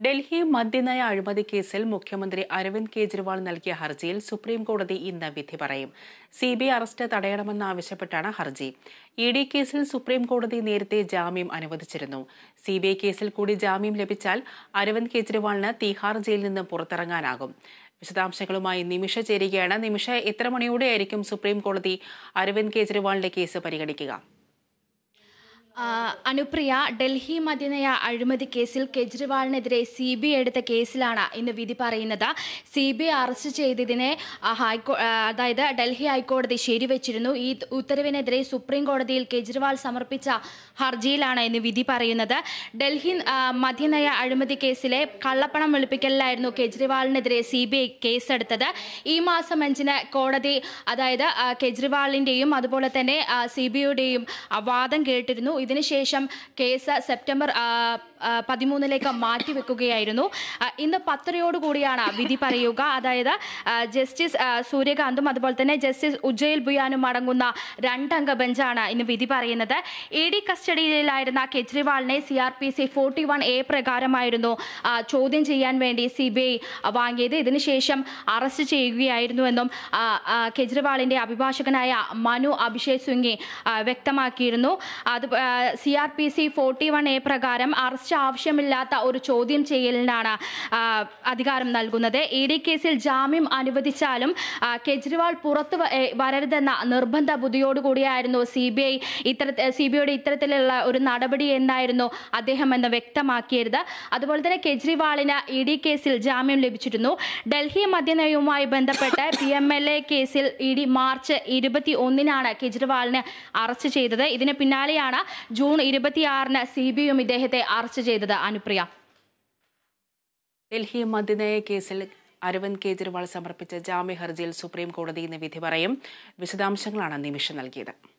ഡൽഹി മദ്യനയ അഴിമതി കേസിൽ മുഖ്യമന്ത്രി അരവിന്ദ് കെജ്രിവാൾ നൽകിയ ഹർജിയിൽ സുപ്രീംകോടതി ഇന്ന് വിധി പറയും. സിബിഐ അറസ്റ്റ് തടയണമെന്നാവശ്യപ്പെട്ടാണ് ഹർജി. ഇഡി കേസിൽ സുപ്രീംകോടതി നേരത്തെ ജാമ്യം അനുവദിച്ചിരുന്നു. സിബിഐ കേസിൽ കൂടി ജാമ്യം ലഭിച്ചാൽ അരവിന്ദ് കെജ്രിവാളിന് തിഹാർ ജയിലിൽ നിന്ന് പുറത്തിറങ്ങാനാകും. വിശദാംശങ്ങളുമായി നിമിഷ ചേരുകയാണ്. നിമിഷ, എത്ര മണിയോടെയായിരിക്കും സുപ്രീംകോടതി അരവിന്ദ് കെജ്രിവാളിന്റെ കേസ് പരിഗണിക്കുക? അനുപ്രിയ, ഡൽഹി മദ്യനയ അഴിമതി കേസിൽ കെജ്രിവാളിനെതിരെ സിബിഐ എടുത്ത കേസിലാണ് ഇന്ന് വിധി പറയുന്നത്. സിബിഐ അറസ്റ്റ് ചെയ്തതിനെ അതായത് ഡൽഹി ഹൈക്കോടതി ശരിവച്ചിരുന്നു. ഈ ഉത്തരവിനെതിരെ സുപ്രീം കോടതിയിൽ കെജ്രിവാൾ സമർപ്പിച്ച ഹർജിയിലാണ് ഇന്ന് വിധി പറയുന്നത്. ഡൽഹി മദ്യനയ അഴിമതി കേസിലെ കള്ളപ്പണം വെളുപ്പിക്കലിലായിരുന്നു കെജ്രിവാളിനെതിരെ സിബിഐ കേസെടുത്തത്. ഈ മാസം 5-ന് കോടതി അതായത് കെജ്രിവാളിൻ്റെയും അതുപോലെ തന്നെ സിബിഐയുടെയും വാദം കേട്ടിരുന്നു. ഇതിനുശേഷം കേസ് സെപ്റ്റംബർ 13-ലേക്ക് മാറ്റിവെക്കുകയായിരുന്നു. ഇന്ന് 10:30 വിധി പറയുക. അതായത് ജസ്റ്റിസ് സൂര്യകാന്തും അതുപോലെ തന്നെ ജസ്റ്റിസ് ഉജ്ജയിൽ ബുയാനും അടങ്ങുന്ന 2-അംഗ ബെഞ്ചാണ് ഇന്ന് വിധി പറയുന്നത്. ഇഡി കസ്റ്റഡിയിലായിരുന്ന കെജ്രിവാളിനെ CRPC 41A പ്രകാരമായിരുന്നു ചോദ്യം ചെയ്യാൻ വേണ്ടി സിബിഐ വാങ്ങിയത്. ഇതിനുശേഷം അറസ്റ്റ് ചെയ്യുകയായിരുന്നുവെന്നും കെജ്രിവാളിന്റെ അഭിഭാഷകനായ മനു അഭിഷേക് സിംഗ് വ്യക്തമാക്കിയിരുന്നു. CRPC 41A പ്രകാരം അറസ്റ്റ് ആവശ്യമില്ലാത്ത ഒരു ചോദ്യം ചെയ്യലിനാണ് അധികാരം നൽകുന്നത്. ഇഡി കേസിൽ ജാമ്യം അനുവദിച്ചാലും കെജ്രിവാൾ പുറത്തു വരരുതെന്ന നിർബന്ധ ബുദ്ധിയോടുകൂടിയായിരുന്നു സിബിഐയുടെ ഇത്തരത്തിലുള്ള ഒരു നടപടി എന്നായിരുന്നു അദ്ദേഹം എന്ന് വ്യക്തമാക്കിയത്. അതുപോലെ തന്നെ കെജ്രിവാളിന് ഇഡി കേസിൽ ജാമ്യം ലഭിച്ചിരുന്നു. ഡൽഹി മദ്യനയവുമായി ബന്ധപ്പെട്ട് PMLA കേസിൽ ഇഡി മാർച്ച് 21-നാണ് കെജ്രിവാളിനെ അറസ്റ്റ് ചെയ്തത്. ഇതിന് പിന്നാലെയാണ് ജൂൺ 26-ന് സിബിഐയും ഇദ്ദേഹത്തെ അറസ്റ്റ് ചെയ്തത്. അനുപ്രിയ, ഡൽഹി മദ്യനയ കേസിൽ അരവിന്ദ് കെജ്രിവാൾ സമർപ്പിച്ച ജാമ്യ ഹർജിയിൽ സുപ്രീം കോടതി ഇന്ന് വിധി പറയും. വിശദാംശങ്ങളാണ് നിമിഷ നൽകിയത്.